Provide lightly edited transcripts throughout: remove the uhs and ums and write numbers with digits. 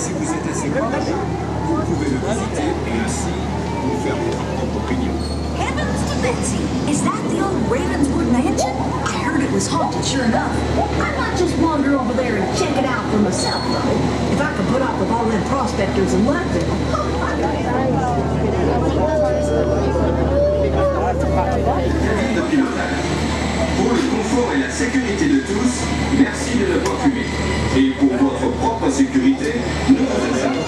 Si vous êtes assez courageux, vous pouvez le visiter et ainsi vous faire votre propre opinion. Heavens to Betsy! Is that the old Ravenswood mansion? I heard it was haunted, sure enough. I might just wander over there and check it out for myself, though. If I could put up with all them prospectors in Leadville. Pour le confort et la sécurité de tous, merci de ne pas fumer. Et pour votre propre sécurité, nous vous assistons.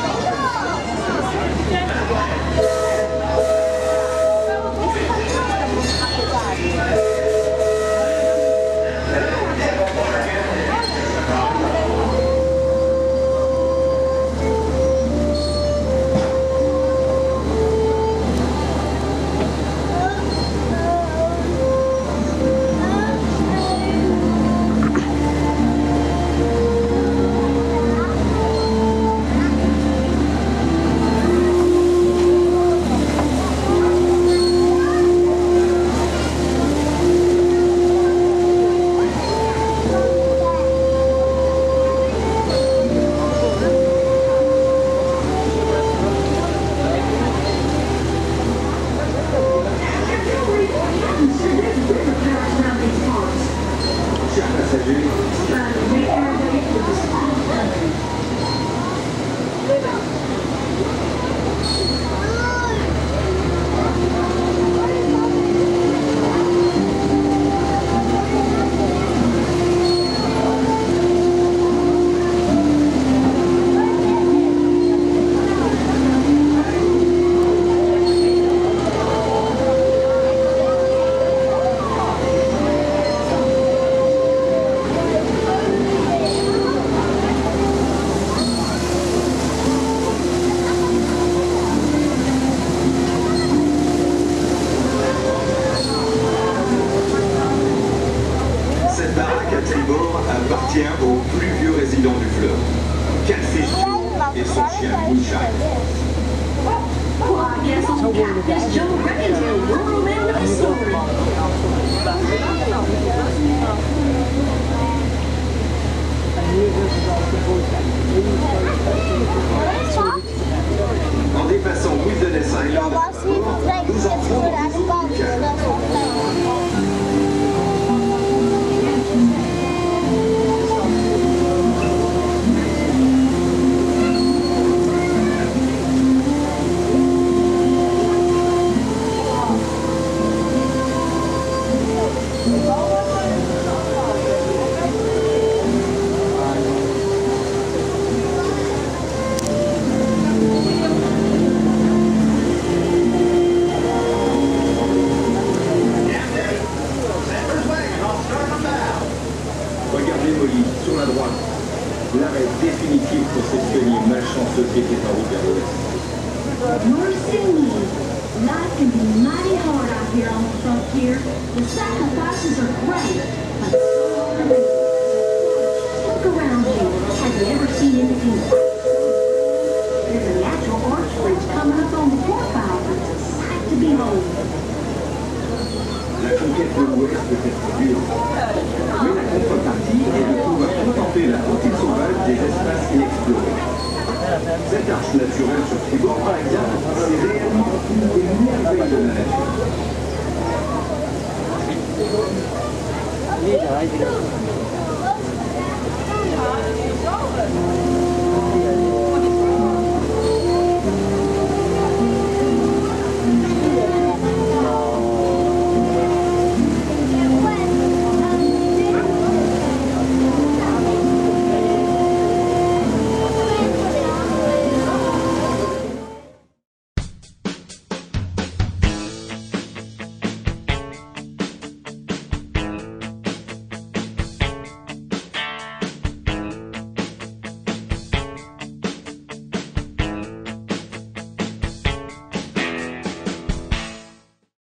Appartient au plus vieux résident du fleuve, Catfish Joe et son chien Moonshine. Well, I guess old Catfish Joe reckons he'll roll into the story. En dépassant Wilderness Island, nous entrons dans les eaux locales. Sur la droite, l'arrêt définitif pour cette pionnier malchanceux qui était en route vers l'ouest. Mercy me. Life can be mighty hard out here on the frontier. The sacrifices are great, but so are the rewards. Look around you. Have you ever seen anything like this? There's a natural arch bridge coming up on the profile. It's a sight to behold. La conquête de l'Ouest peut être dure, mais la contrepartie est de pouvoir contempler la beauté sauvage des espaces inexplorés. Cette arche naturelle sur ses bords, par exemple, c'est réellement une merveille de la nature.